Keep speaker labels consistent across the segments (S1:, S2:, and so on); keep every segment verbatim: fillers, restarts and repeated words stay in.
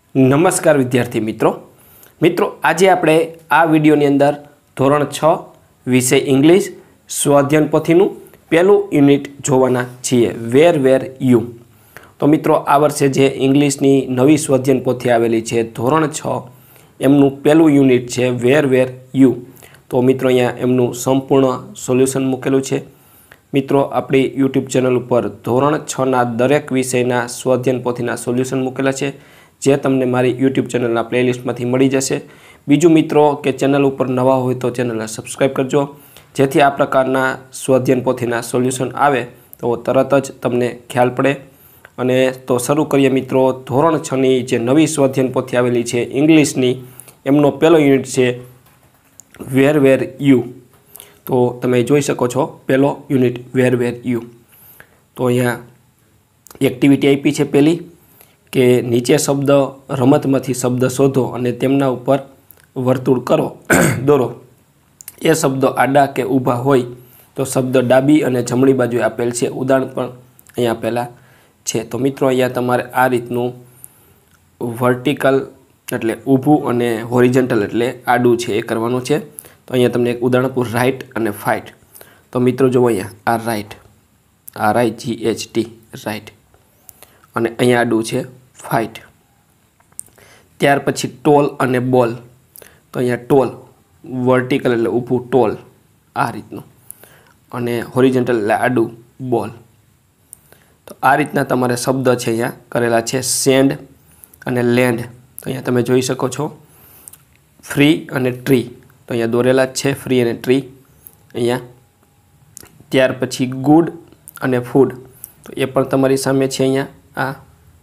S1: નમસ્કાર વિદ્યાર્થી મિત્રો મિત્રો આજે આપણે આ વિડિયોની અંદર ધોરણ છ વિષય ઇંગ્લિશ સ્વાધ્યાયન પોથીનું પહેલું યુનિટ જોવાના છીએ વેર વેર યુ। તો મિત્રો આ વર્ષે જે ઇંગ્લિશની નવી સ્વાધ્યાયન પોથી આવેલી છે ધોરણ છ એમનું પહેલું યુનિટ છે વેર વેર યુ। તો મિત્રો અહીંયા એમનું સંપૂર્ણ સોલ્યુશન મૂકેલું છે। મિત્રો આપણી યુટ્યુબ ચેનલ ઉપર ધોરણ છ ના દરેક વિષયના સ્વાધ્યાયન પોથીના સોલ્યુશન મૂકેલા છે જે તમને મારી યુટ્યુબ ચેનલના પ્લેલિસ્ટમાંથી મળી જશે। બીજું મિત્રો કે ચેનલ ઉપર નવા હોય તો ચેનલને સબસ્ક્રાઈબ કરજો જેથી આ પ્રકારના સ્વાધ્યાયન પોથીના સોલ્યુશન આવે તો તરત જ તમને ખ્યાલ પડે। અને તો શરૂ કરીએ મિત્રો ધોરણ છ ની જે નવી સ્વાધ્યાયન પોથી આવેલી છે ઇંગ્લિશની એમનો પહેલો યુનિટ છે વેર વેર યુ। તો તમે જોઈ શકો છો પહેલો યુનિટ વેર વેર યુ। તો અહીંયા એક્ટિવિટી આપી છે પહેલી કે નીચે શબ્દ રમતમાંથી શબ્દ શોધો અને તેમના ઉપર વર્તુળ કરો દોરો। એ શબ્દો આડા કે ઊભા હોય તો શબ્દ ડાબી અને જમણી બાજુએ આપેલ છે, ઉદાહરણ પણ અહીંયા આપેલા છે। તો મિત્રો અહીંયા તમારે આ રીતનું વર્ટિકલ એટલે ઊભું અને હોરિઝોન્ટલ એટલે આડું છે એ કરવાનું છે। તો અહીંયા તમને એક ઉદાહરણ આપું રાઇટ અને ફાઇટ। તો મિત્રો જુઓ અહીંયા આ right R I G H T right અને અહીંયા આડું છે ફાઇટ। ત્યાર પછી ટોલ અને બોલ। તો અહીંયા ટોલ વર્ટિકલ એટલે ઊભું ટોલ આ રીતનું અને હોરિઝોન્ટલ એટલે આડું બોલ। તો આ રીતના તમારે શબ્દ છે અહીંયા કરેલા છે સેન્ડ અને લેન્ડ। તો અહીંયા તમે જોઈ શકો છો ફ્રી અને ટ્રી તો અહીંયા દોરેલા જ છે ફ્રી અને ટ્રી અહીંયા। ત્યાર પછી ગુડ અને ફૂડ તો એ પણ તમારી સામે છે અહીંયા આ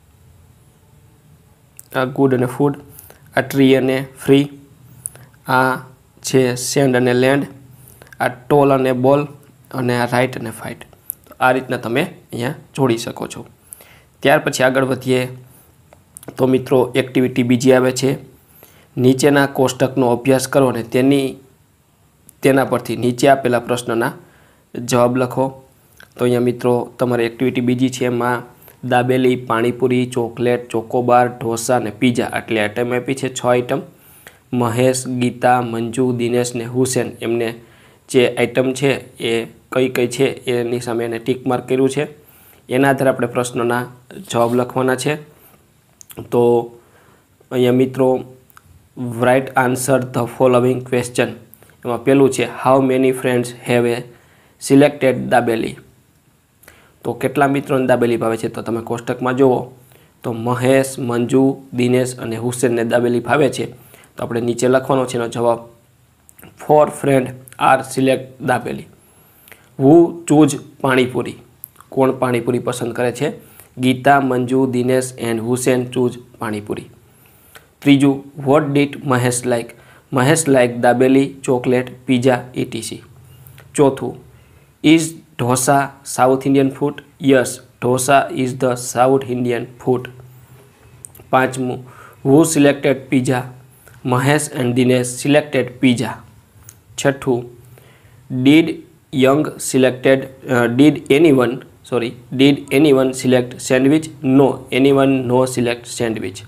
S1: આ ગુડ અને ફૂડ, આ ટ્રી અને ફ્રી, આ છે સેન્ડ અને લેન્ડ, આ ટોલ અને બોલ અને આ રાઇટ અને ફાઇટ। તો આ રીતના તમે અહીંયા જોડી શકો છો। ત્યાર પછી આગળ વધીએ તો મિત્રો એક્ટિવિટી બીજી આવે છે નીચેના કોષ્ટકનો અભ્યાસ કરો અને તેની તેના પરથી નીચે આપેલા પ્રશ્નના જવાબ લખો। તો અહીંયા મિત્રો તમારે એક્ટિવિટી બીજી છે એમાં દાબેલી, પાણીપુરી, ચોકલેટ, ચોકોબાર, ઢોસા અને પીઝા આટલી આઈટમ આપી છે, છ આઈટમ। મહેશ, ગીતા, મંજુ, દિનેશ ને હુસેન એમને જે આઈટમ છે એ કઈ કઈ છે એની સામે એને ટીક માર્ક કર્યું છે, એના આધારે આપણે પ્રશ્નોના જવાબ લખવાના છે। તો અહીંયા મિત્રો write answer the following question એમાં પહેલું છે how many friends have a selected dabeli. તો કેટલા મિત્રોને દાબેલી ભાવે છે? તો તમે કોષ્ટકમાં જુઓ તો મહેશ, મંજુ, દિનેશ અને હુસેનને દાબેલી ભાવે છે। તો આપણે નીચે લખવાનો છે એનો જવાબ four friend are select dabeli. Who choose panipuri કોણ પાણીપુરી પસંદ કરે છે? Gita, Manju, Dinesh and Husain choose panipuri. ત્રીજું what did Mahesh like? Mahesh like dabeli, chocolate, pizza etc. ચોથું is dosa south Indian food? Yes, dosa is the south Indian food. પાંચમું who selected pizza? Mahesh and Dinesh selected pizza. છઠ્ઠું did young selected did anyone sorry did anyone select sandwich? No, anyone no select sandwich.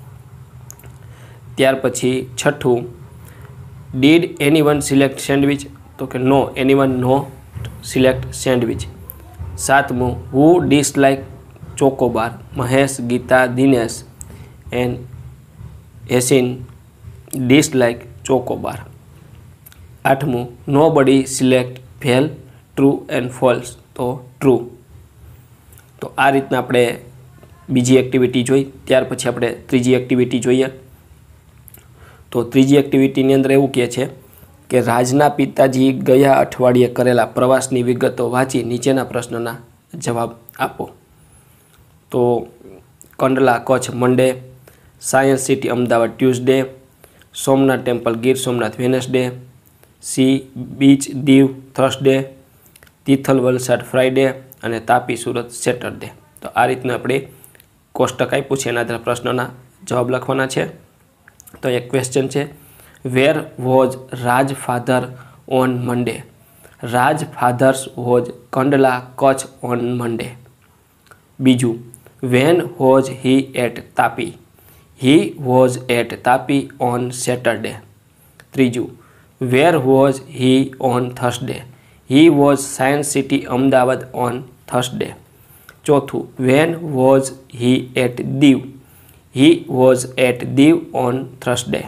S1: ત્યાર પછી છઠ્ઠું did anyone select sandwich? તો કે no, anyone no select sandwich. સાતમું who dislike chocobar? Mahesh, Gita, Dinesh and Asin dislike chocobar. આઠમું nobody select fail true and false? તો true. તો આ રીતના આપણે બીજી એક્ટિવિટી જોઈ। ત્યાર પછી આપણે ત્રીજી એક્ટિવિટી જોઈએ। તો ત્રીજી એક્ટિવિટીની અંદર એવું કહે છે કે રાજના પિતાજી ગયા અઠવાડિયે કરેલા પ્રવાસની વિગતો વાંચી નીચેના પ્રશ્નના જવાબ આપો। તો Kandla Kutch Monday, science city Ahmedabad Tuesday, Somnath temple Gir Somnath Wednesday, sea beach Diu Thursday, Tithal Valsad Friday અને તાપી સુરત સેટરડે। તો આ રીતના આપણે કોષ્ટક આપ્યું છે એના આધારે પ્રશ્નોના જવાબ લખવાના છે। તો એક ક્વેશ્ચન છે where was Raj father on Monday? Raj fathers was Kandla Kutch on Monday. બીજું when was he at Tapi? He was at Tapi on Saturday. ત્રીજું, where was he on Thursday. He was science city Ahmedabad on Thursday. ચોથું, when was he at Diu. He was at Diu on Thursday.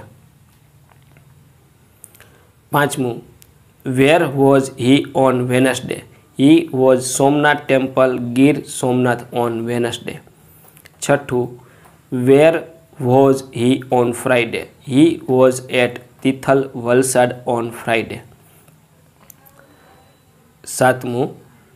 S1: પાંચમું, where was he on Wednesday. He was Somnath temple Gir Somnath on Wednesday. છઠ્ઠું, વેર was he on Friday. He was at Tithal Valsad on Friday. સાતમું,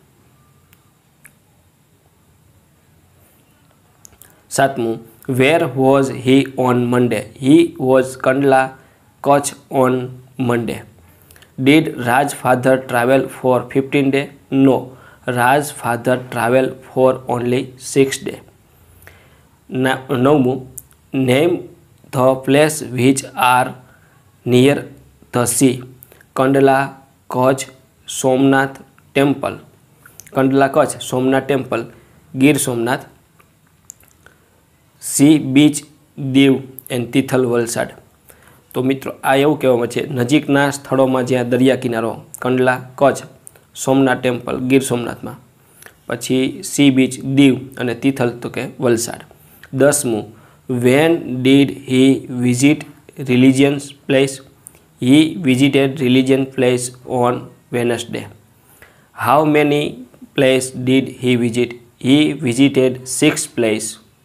S1: સાતમું where was he on Monday. He was Kandla Kutch on Monday. Did Raj father travel for fifteen day? No, Raj father travel for only six day. નવમું, name the place which are near the sea. Kandla Kutch Somnath temple. Kandla Kutch Somnath temple Gir Somnath. Sea beach Diu and Tithal Valsad. તો મિત્રો આ એવું કહેવામાં છે નજીકના સ્થળોમાં જ્યાં દરિયા કિનારો કંડલા કચ્છ સોમનાથ ટેમ્પલ ગીર સોમનાથમાં, પછી સી બીચ દીવ અને તિથલ તો કે વલસાડ. દસમું, when did he visit religions place. He visited religion place on Wednesday. How many place did he visit. He visited six place.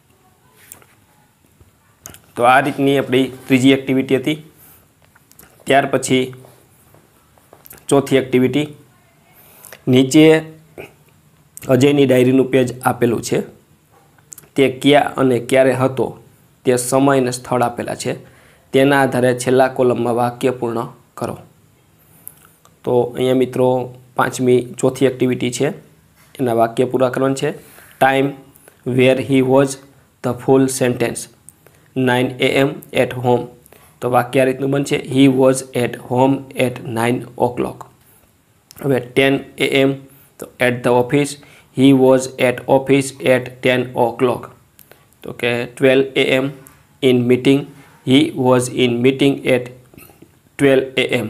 S1: તો આ રીતની આપણી ત્રીજી એક્ટિવિટી હતી. ત્યાર પછી ચોથી એક્ટિવિટી, નીચે અજયની ડાયરીનું પેજ આપેલું છે. તે ક્યાં અને ક્યારે હતો તે સમય અને સ્થળ આપેલા છે. તેના આધારે છેલ્લા કોલમમાં વાક્ય પૂર્ણ કરો. તો અહીંયા મિત્રો પાંચમી ચોથી એક્ટિવિટી છે, એના વાક્ય પૂરા કરવાનું છે. Time, where he was, the full sentence. Nine A M at home. તો વાક્ય આ રીતનું બનશે, he was at home at nine o'clock. હવે ટેન એ એમ તો at the office. He was at office at ten o'clock. તો કે twelve A M in meeting. He was in meeting at twelve A M.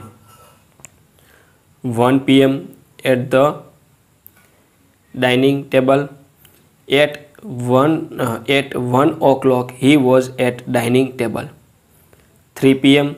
S1: One P M at the dining table. At one at one o'clock he was at dining table. Three P M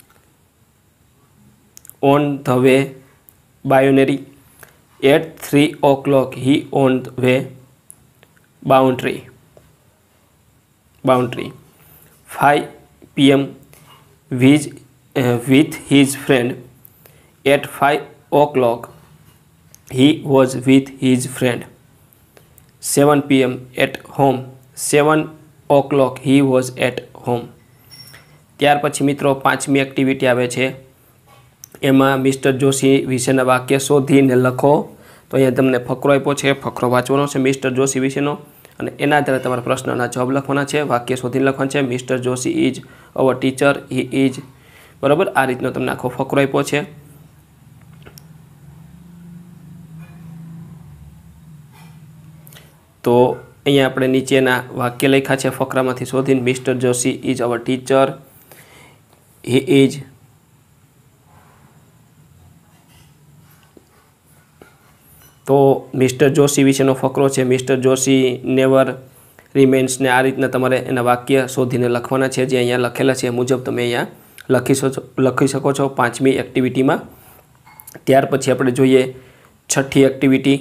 S1: on the way boundary. At three o'clock he on the way boundary boundary. Five P M with with his friend. At five o'clock he was with his friend. Seven P M at home. Seven o'clock he was at home. ત્યાર પછી મિત્રો પાંચમી activity આવે છે, એમાં mister Joshi વિશેના વાક્ય શોધીને લખો. તો અહીંયા તમને ફકરો આપ્યો છે, ફકરો વાંચવાનો છે મિસ્ટર જોશી વિશેનો, અને એના આધારે તમારા પ્રશ્નના જવાબ લખવાના છે. વાક્ય શોધીને લખવાનું છે. Mister Joshi is our teacher. He is, બરાબર, આ રીતનો તમને આખો ફકરો આપ્યો છે. તો અહીંયા આપણે નીચેના વાક્ય લખ્યા છે ફકરામાંથી શોધીને. Mister Joshi is our teacher. He is તો મિસ્ટર જોશી વિશેનો ફકરો છે. મિસ્ટર જોશી નેવર રિમેન્સને આ રીતના તમારે એના વાક્ય શોધીને લખવાના છે, જે અહીંયા લખેલા છે એ મુજબ તમે અહીંયા લખી શકો લખી શકો છો પાંચમી એક્ટિવિટીમાં. ત્યાર પછી આપણે જોઈએ છઠ્ઠી એક્ટિવિટી.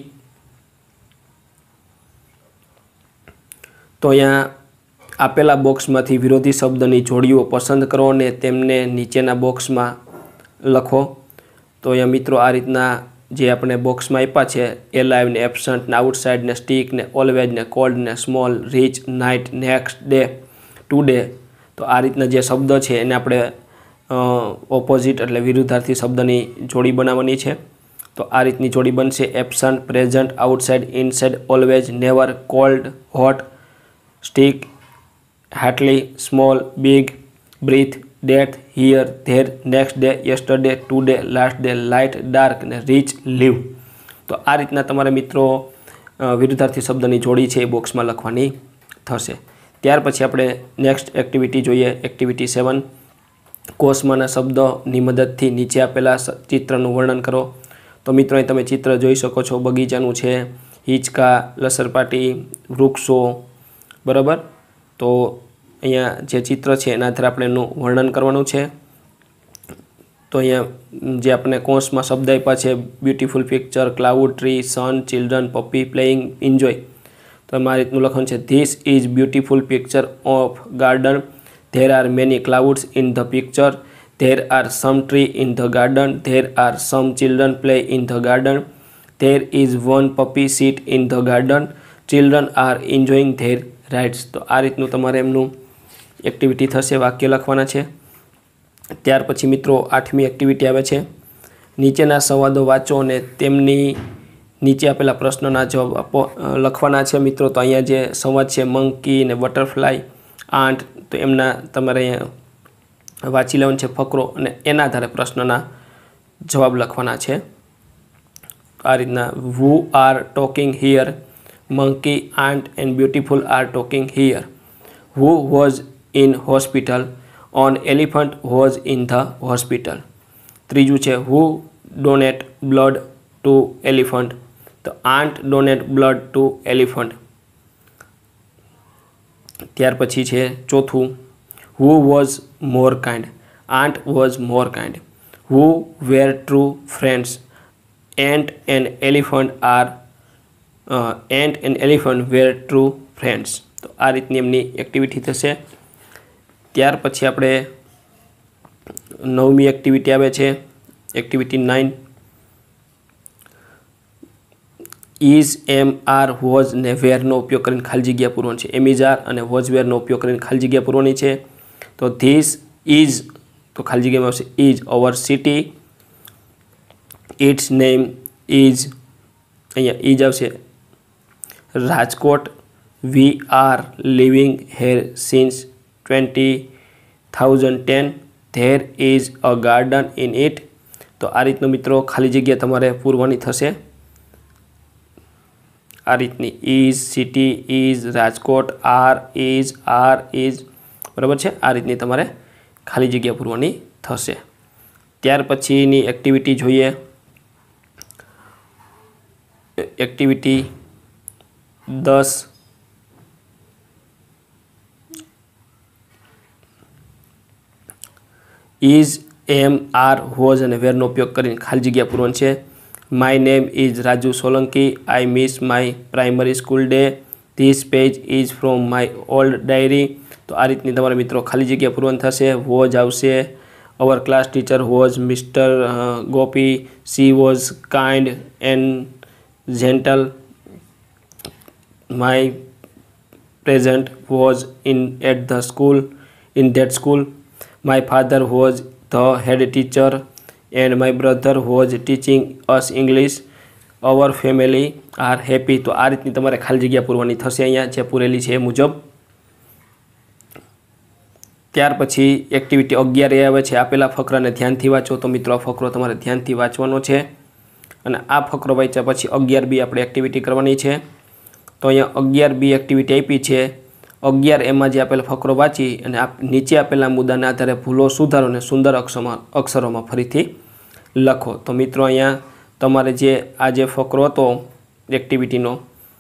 S1: તો અહીંયા આપેલા બોક્સમાંથી વિરોધી શબ્દની જોડીઓ પસંદ કરો અને તેમને નીચેના બોક્સમાં લખો. તો અહીંયા મિત્રો આ રીતના જે આપણે બોક્સમાં આપ્યા છે, એલાઇવ ને એબસન્ટ ને આઉટસાઇડ ને સ્ટીક ને ઓલવેજ ને કોલ્ડ ને small, reach, night, next day, today. તો આ રીતના જે શબ્દ છે એને આપણે ઓપોઝિટ એટલે વિરુદ્ધાર્થી શબ્દની જોડી બનાવવાની છે. તો આ રીતની જોડી બનશે: absent, present, outside, inside, always, never, cold, hot, stick, hardly, small, big, breath, death, here, there, next day, yesterday, today, last day, light, dark ને રીચ, લીવ. તો આ રીતના તમારે મિત્રો વિરુદ્ધાર્થી શબ્દની જોડી છે એ બોક્સમાં લખવાની થશે. ત્યાર પછી આપણે નેક્સ્ટ એક્ટિવિટી જોઈએ, એક્ટિવિટી સેવન. કોષમાંના શબ્દોની મદદથી નીચે આપેલા ચિત્રનું વર્ણન કરો. તો મિત્રો અહીં તમે ચિત્ર જોઈ શકો છો, બગીચાનું છે, હિંચકા, લસરપાટી, વૃક્ષો, બરાબર. તો અહીંયા જે ચિત્ર છે એના આધારે આપણે એનું વર્ણન કરવાનું છે. તો અહીંયા જે આપણે કોષમાં શબ્દ આપ્યા છે, beautiful picture, cloud, tree, sun, children, puppy, playing, enjoy. તો એમાં આ રીતનું લખવાનું છે, this is beautiful picture of garden. There are many clouds in the picture. There are some trees in the garden. There are some children play in the garden. There is one puppy sit in the garden. Children are enjoying their rides. તો આ રીતનું તમારે એમનું activity થશે, વાક્ય લખવાના છે. ત્યાર પછી મિત્રો આઠમી એક્ટિવિટી આવે છે, નીચેના સંવાદો વાંચો અને તેમની નીચે આપેલા પ્રશ્નોના જવાબ આપો લખવાના છે. મિત્રો તો અહીંયા જે સંવાદ છે મંકી ને બટરફ્લાય, આંટ, તો એમના તમારે અહીંયા વાંચી લેવાનું છે ફકરો અને એના આધારે પ્રશ્નના જવાબ લખવાના છે. આ રીતના who are talking here? Monkey, ant and beautiful are talking here. Who was in hospital? On elephant was in the hospital. ત્રીજું છે who donate blood to elephant? તો ant donate blood to elephant. ત્યાર પછી છે ચોથું, who was more kind? Ant was more kind. Who were true friends? Ant and elephant are uh, ant and elephant were true friends. તો આ રીતની એમની activity થશે. ત્યાર પછી આપણે નવમી એક્ટિવિટી આવે છે, activity nine. Is, am, are, was ને વેરનો ઉપયોગ કરીને ખાલી જગ્યા પૂરવાની છે. એમ, ઇઝ, આર અને વોઝ વેરનો ઉપયોગ કરીને ખાલી જગ્યા પૂરવાની છે. તો ધીસ ઇઝ, તો ખાલી જગ્યામાં આવશે is our city. Its name is, અહીંયા ઇઝ આવશે Rajkot. We are living here since twenty thousand ten. There is a garden in it. તો આ રીતનું મિત્રો ખાલી જગ્યા તમારે પૂરવાની થશે. આ રીતની is, city, is, Rajkot, are, is, are, is, બરાબર છે. આ રીતની તમારે ખાલી જગ્યા પૂરવાની થશે. ત્યાર પછીની એક્ટિવિટી જોઈએ, એક્ટિવિટી દસ. ઇઝ, એમ, આર, વોઝ અને વેરનો ઉપયોગ કરીને ખાલી જગ્યા પૂરવાની છે. My name is Raju Solanki. I miss my primary school day. This page is from my old diary. તો આ રીતની તમારા મિત્રો ખાલી જગ્યા પૂરવાની થશે. વોઝ આવશે, our class teacher was mister Gopi. She was kind and gentle. My present was in at the school in that school. My father was the head teacher and my brother was teaching us English. Our family are happy. તો આ રીતની તમારે ખાલી જગ્યા પૂરવાની થશે અહીંયા જે પૂરેલી છે એ મુજબ. ત્યાર પછી એક્ટિવિટી અગિયાર એ આવે છે, આપેલા ફકરાને ધ્યાનથી વાંચો. તો મિત્રો આ ફકરો તમારે ધ્યાનથી વાંચવાનો છે અને આ ફકરો વાંચ્યા પછી અગિયાર બી આપણે એક્ટિવિટી કરવાની છે. તો અહીંયા અગિયાર બી એક્ટિવિટી આપી છે. અગિયાર એમાં જે આપેલા ફકરો વાંચી અને નીચે આપેલા મુદ્દાના આધારે ભૂલો સુધારો અને સુંદર અક્ષરમાં અક્ષરોમાં ફરીથી લખો. તો મિત્રો અહીંયા તમારે જે આ જે ફકરો હતો એક્ટિવિટીનો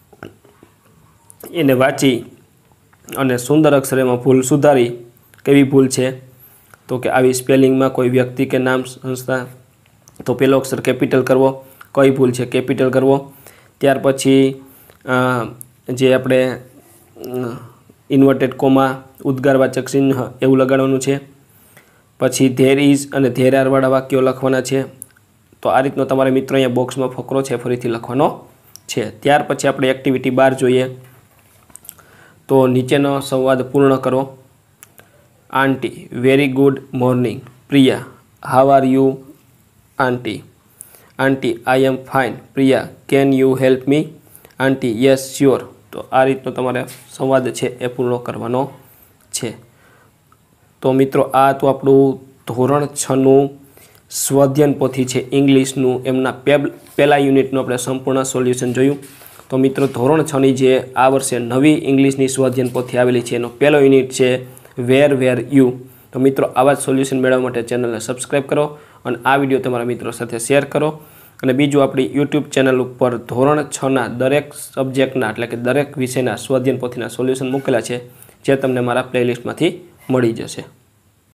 S1: એને વાંચી અને સુંદર અક્ષરમાં ભૂલ સુધારી. કેવી ભૂલ છે? તો કે આવી સ્પેલિંગમાં કોઈ વ્યક્તિ કે નામ સંસ્થા, તો પહેલો અક્ષર કેપિટલ કરવો. કઈ ભૂલ છે? કેપિટલ કરવો. ત્યાર પછી જે આપણે ઇન્વર્ટેડ કોમા, ઉદ્ગારવાચક ચિહ્ન એવું લગાડવાનું છે. પછી ધેર ઇઝ અને ધેર આરવાળા વાક્યો લખવાના છે. તો આ રીતનો તમારે મિત્રો અહીંયા બોક્સમાં ફકરો છે ફરીથી લખવાનો છે. ત્યાર પછી આપણે એક્ટિવિટી બાર જોઈએ. તો નીચેનો સંવાદ પૂર્ણ કરો. Aunty, very good morning. Priya, how are you aunty? Aunty, I am fine. Priya, can you help me? Aunty, yes sure. તો આ રીતનો તમારે સંવાદ છે એ પૂર્ણ કરવાનો છે. તો મિત્રો આ તો આપણું ધોરણ છનું સ્વાધ્યાયન પોથી છે ઇંગ્લિશનું, એમના પહેલા યુનિટનું આપણે સંપૂર્ણ સોલ્યુશન જોયું. તો મિત્રો ધોરણ છની જે આ વર્ષે નવી ઇંગ્લિશની સ્વાધ્યાયન પોથી આવેલી છે એનો પહેલો યુનિટ છે વેર વેર યુ. તો મિત્રો આવા જ સોલ્યુશન મેળવવા માટે ચેનલને સબસ્ક્રાઈબ કરો અને આ વિડીયો તમારા મિત્રો સાથે શેર કરો. અને બીજું આપણી યુટ્યુબ ચેનલ ઉપર ધોરણ છના દરેક સબ્જેક્ટના એટલે કે દરેક વિષયના સ્વાધ્યાયન પોથીના સોલ્યુશન મૂકેલા છે જે તમને મારા પ્લેલિસ્ટમાંથી મળી જશે.